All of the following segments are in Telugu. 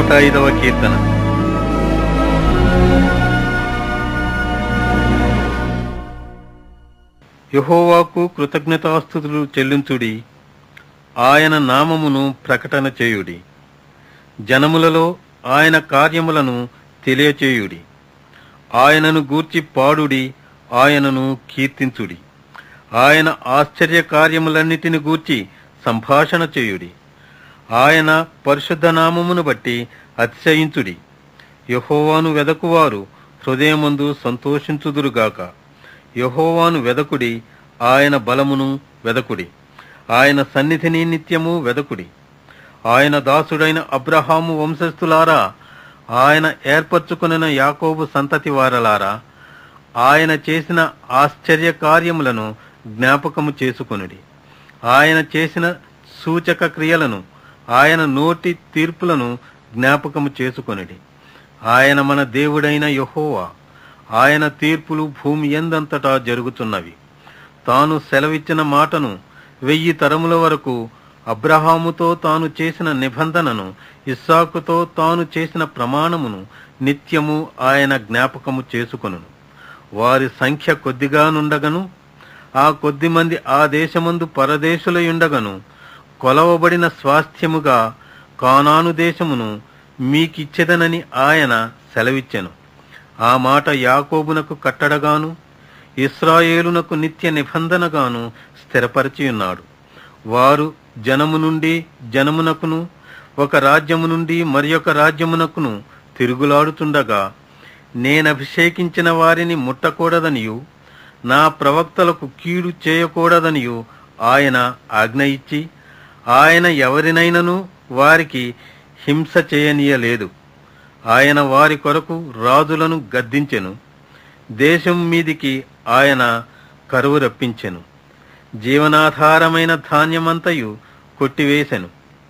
105వ కీర్తన. యెహోవాకు కృతజ్ఞతాస్తుతులు చెల్లించుడి, ఆయన నామమును ప్రకటన చేయుడి. జనములలో ఆయన కార్యములను తెలియచేయుడి. ఆయనను గూర్చి పాడుడి, ఆయనను కీర్తించుడి. ఆయన ఆశ్చర్య కార్యములన్నిటిని గూర్చి సంభాషణ చేయుడి. ఆయన పరిశుద్ధ నామమును బట్టి అతిశయించుడి. యెహోవాను వెదకువారు హృదయమందు సంతోషించుదురుగాక. యెహోవాను వెదకుడి, ఆయన బలమును వెదకుడి. ఆయన సన్నిధిని నిత్యము వెదకుడి. ఆయన దాసుడైన అబ్రహాము వంశస్థులారా, ఆయన ఏర్పరచుకొనిన యాకోబు సంతతి వారలారా, ఆయన చేసిన ఆశ్చర్య కార్యములను జ్ఞాపకము చేసుకొనుడి. ఆయన చేసిన సూచక క్రియలను, ఆయన నోటి తీర్పులను జ్ఞాపకము చేసుకొనుడి. ఆయన మన దేవుడైన యెహోవా. ఆయన తీర్పులు భూమి యందంతటా జరుగుతున్నవి. తాను సెలవిచ్చిన మాటను 1000 తరముల వరకు, అబ్రహాముతో తాను చేసిన నిబంధనను, ఇస్సాకుతో తాను చేసిన ప్రమాణమును నిత్యము ఆయన జ్ఞాపకము చేసుకొనును. వారి సంఖ్య కొద్దిగానుండగను, ఆ కొద్దిమంది ఆ దేశమందు పరదేశులయుండగను, కొలవబడిన స్వాస్థ్యముగా కానాను దేశమును మీకిచ్చెదనని ఆయన సెలవిచ్చెను. ఆ మాట యాకోబునకు కట్టడగాను, ఇశ్రాయేలునకు నిత్య నిబంధనగాను స్థిరపరిచియున్నాడు. వారు జనము నుండి జనమునకును, ఒక రాజ్యము నుండి మరియొక రాజ్యమునకును తిరుగులాడుతుండగా, నేనభిషేకించిన వారిని ముట్టకూడదనియు, నా ప్రవక్తలకు కీడు చేయకూడదనియు ఆయన ఆజ్ఞ ఇచ్చి, ఆయన ఎవరినైనను వారికి హింస చేయనీయలేదు. ఆయన వారి కొరకు రాజులను గద్దించెను. దేశం మీదికి ఆయన కరువు రప్పించెను. జీవనాధారమైన ధాన్యమంతయు కొట్టివేశెను.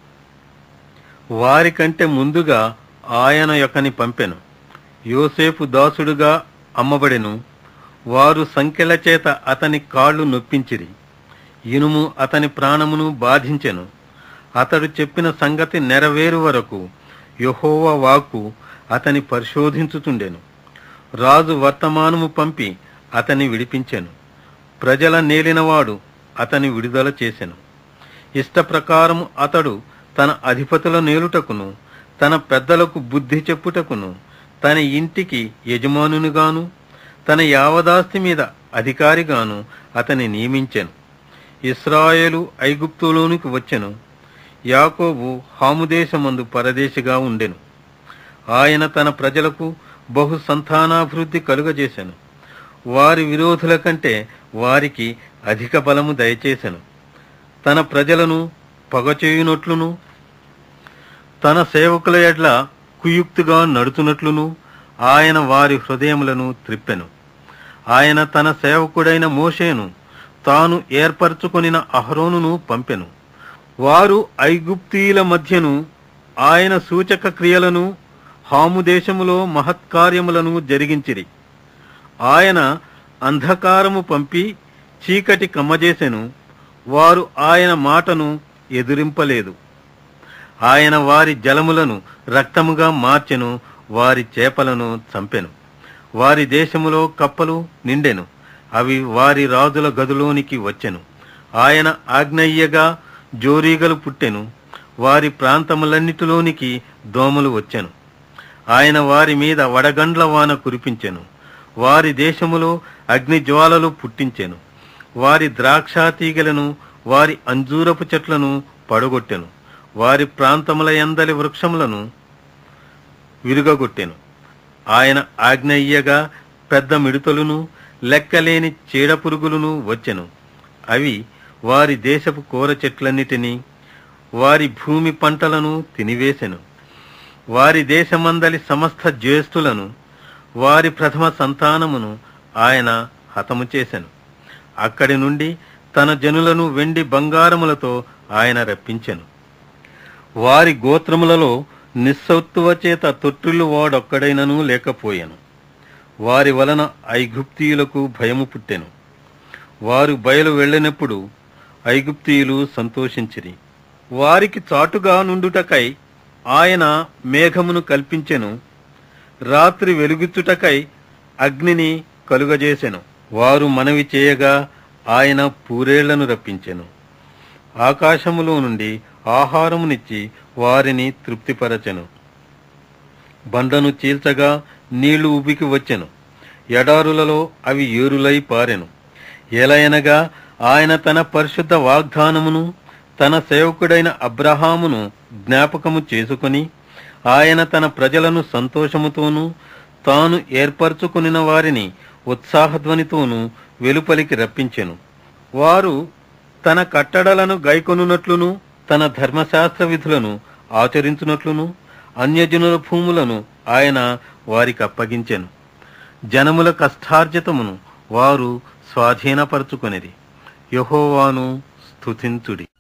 వారికంటే ముందుగా ఆయన యొక్కని పంపెను. యోసేపు దాసుడుగా అమ్మబడెను. వారు సంకెళ్ల చేత అతని కాళ్ళు నొప్పించిరి. ఇనుము అతని ప్రాణమును బాధించెను. అతడు చెప్పిన సంగతి నెరవేరు వరకు యెహోవా వాక్కు అతని పరిశోధించుచుండెను. రాజు వర్తమానము పంపి అతని విడిపించెను. ప్రజల నేలినవాడు అతని విడుదల చేసెను. ఇష్టప్రకారము అతడు తన అధిపతుల నేలుటకును, తన పెద్దలకు బుద్ధి చెప్పుటకును, తన ఇంటికి యజమానునిగాను, తన యావదాస్తి మీద అధికారిగాను అతని నియమించెను. ఇశ్రాయేలు ఐగుప్తులోనికి వచ్చెను. యాకోబు హాముదేశమందు పరదేశిగా ఉండెను. ఆయన తన ప్రజలకు బహు సంతానాభివృద్ధి కలుగజేసెను. వారి విరోధుల కంటే వారికి అధిక బలము దయచేసెను. తన ప్రజలను పగచేయునట్లును, తన సేవకుల ఎడ్ల కుయుక్తిగా నడుచునట్లును ఆయన వారి హృదయములను త్రిప్పెను. ఆయన తన సేవకుడైన మోషేను, తాను ఏర్పరచుకొనిన అహరోనును పంపెను. వారు ఐగుప్తీయుల మధ్యను ఆయన సూచక క్రియలను, హాము దేశములో మహత్కార్యములను జరిగించిరి. ఆయన అంధకారము పంపి చీకటి కమ్మజేసెను. వారు ఆయన మాటను ఎదురింపలేదు. ఆయన వారి జలములను రక్తముగా మార్చెను. వారి చేపలను చంపెను. వారి దేశములో కప్పలు నిండెను. అవి వారి రాజుల గదులోనికి వచ్చెను. ఆయన ఆజ్ఞయ్యగా జోరీగలు పుట్టెను. వారి ప్రాంతములన్నిటిలోనికి దోమలు వచ్చెను. ఆయన వారి మీద వడగండ్ల వాన కురిపించెను. వారి దేశములో అగ్నిజ్వాలలు పుట్టించెను. వారి ద్రాక్షా తీగలను, వారి అంజూరపు చెట్లను పడగొట్టెను. వారి ప్రాంతముల యందలి వృక్షములను విరుగగొట్టెను. ఆయన ఆజ్ఞయ్యగా పెద్ద మిడుతలును, లెక్కలేని చీడపురుగులను వచ్చెను. అవి వారి దేశపు కూర చెట్లన్నిటినీ, వారి భూమి పంటలను తినివేశెను. వారి దేశమందలి సమస్త జ్యేష్ఠులను, వారి ప్రథమ సంతానమును ఆయన హతము చేసెను. అక్కడి నుండి తన జనులను వెండి బంగారములతో ఆయన రప్పించెను. వారి గోత్రములలో నిస్సత్తువ చేత తొట్టిల్లు వాడొక్కడైనను లేకపోయెను. వారి వలన ఐగుప్తీయులకు భయము పుట్టెను. వారు బయలు వెళ్ళినప్పుడు ఐగుప్తీయులు సంతోషించిరి. వారికి చాటుగా నుండుటకై ఆయన మేఘమును కల్పించెను, రాత్రి వెలుగుచుటకై అగ్నిని కలుగజేసెను. వారు మనవి చేయగా ఆయన పూరేళ్లను రప్పించెను. ఆకాశములో నుండి ఆహారమునిచ్చి వారిని తృప్తిపరచెను. బండను చీల్చగా నీళ్లు ఉబికి వచ్చెను, ఎడారులలో అవి ఏరులై పారెను. ఎలయనగా ఆయన తన పరిశుద్ధ వాగ్దానమును తన సేవకుడైన అబ్రహామును జ్ఞాపకము చేసుకొని ఆయన తన ప్రజలను సంతోషముతోనూ తాను ఏర్పరచుకొనిన వారిని ఉత్సాహధ్వనితోనూ వెలుపలికి రప్పించెను. వారు తన కట్టడలను గైకొనున్నట్లును తన ధర్మశాస్త్ర విధులను ఆచరించునట్లును అన్యజనుల భూములను ఆయన వారికి అప్పగించెను. జనముల కష్టార్జితమును వారు స్వాధీనపరచుకొనిరి. యెహోవాను స్తుతించుడి.